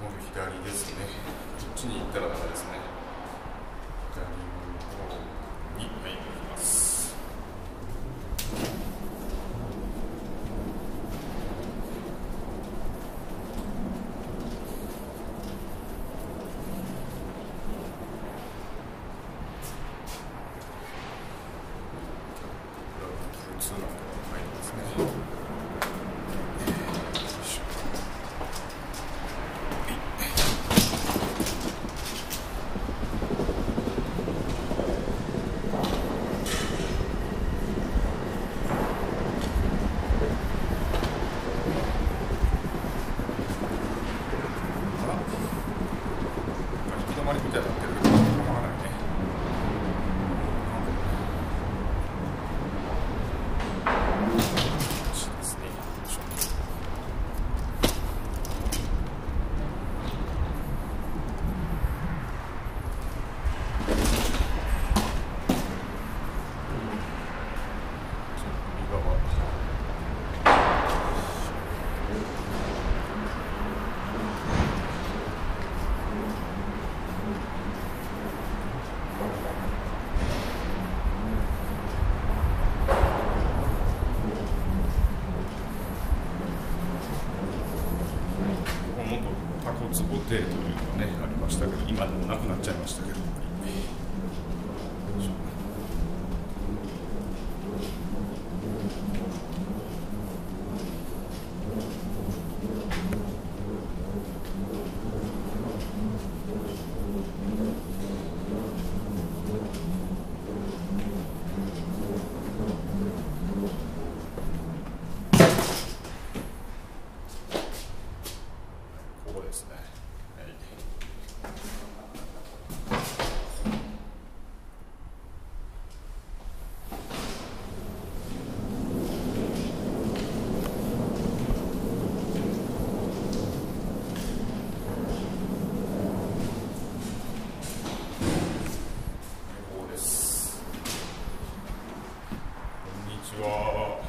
今度左ですね。こっちに行ったらダメですね。左の方に行きます。通なんで入りますね。行き止まりみたいになってるけど、止まらないね。タコツボ亭というのがねありましたけど、今でもなくなっちゃいましたけど、ここですね。こんにちは。